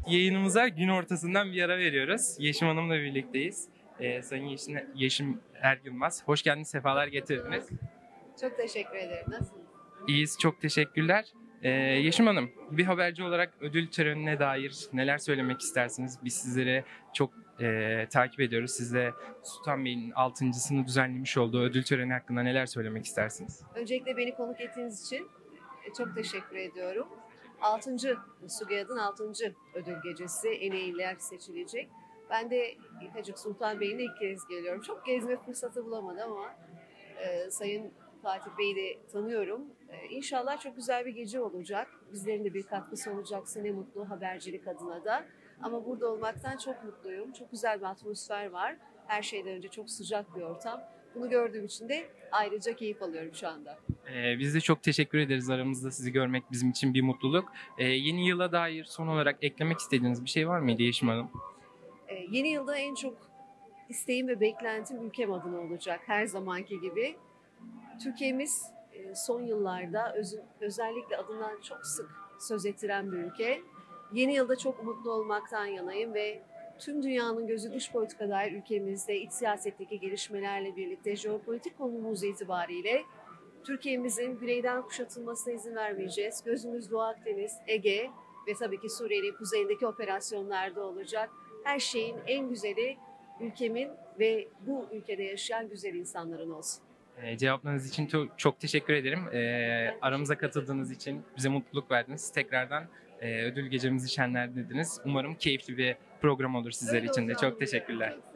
yayınımıza gün ortasından bir ara veriyoruz. Yeşim Hanım'la birlikteyiz. Sayın Yeşim Ergünmez. Hoş geldiniz, sefalar getirdiniz. Çok teşekkür ederim. Nasılsınız? İyiyiz, çok teşekkürler. Yeşim Hanım, bir haberci olarak ödül törenine dair neler söylemek istersiniz? Biz sizleri çok takip ediyoruz. Siz de Sultan Bey'in 6.sını düzenlemiş olduğu ödül töreni hakkında neler söylemek istersiniz? Öncelikle beni konuk ettiğiniz için çok teşekkür ediyorum. 6. SÜGEAD'ın 6. ödül gecesi en iyiler seçilecek. Ben de İlhacık Sultan Bey'ine ilk kez geliyorum. Çok gezme fırsatı bulamadım ama Sayın Fatih Bey'i de tanıyorum. İnşallah çok güzel bir gece olacak. Bizlerin de bir katkısı olacaksa ne mutlu habercilik adına da. Ama burada olmaktan çok mutluyum. Çok güzel bir atmosfer var. Her şeyden önce çok sıcak bir ortam. Bunu gördüğüm için de ayrıca keyif alıyorum şu anda. Biz de çok teşekkür ederiz. Aramızda sizi görmek bizim için bir mutluluk. Yeni yıla dair son olarak eklemek istediğiniz bir şey var mıydı Yeşim Hanım? Yeni yılda en çok isteğim ve beklentim ülkem adına olacak her zamanki gibi. Türkiye'miz son yıllarda özellikle adından çok sık söz ettiren bir ülke. Yeni yılda çok umutlu olmaktan yanayım ve tüm dünyanın gözü dış politika dair ülkemizde iç siyasetteki gelişmelerle birlikte jeopolitik konumumuz itibariyle Türkiye'mizin güneyden kuşatılmasına izin vermeyeceğiz. Gözümüz Doğu Akdeniz, Ege ve tabii ki Suriye'nin kuzeyindeki operasyonlarda olacak. Her şeyin en güzeli ülkemin ve bu ülkede yaşayan güzel insanların olsun. Cevaplarınız için çok teşekkür ederim. Aramıza katıldığınız için bize mutluluk verdiniz. Tekrardan ödül gecemizi şenlendirdiniz. Umarım keyifli bir program olur sizler için de. Çok teşekkürler.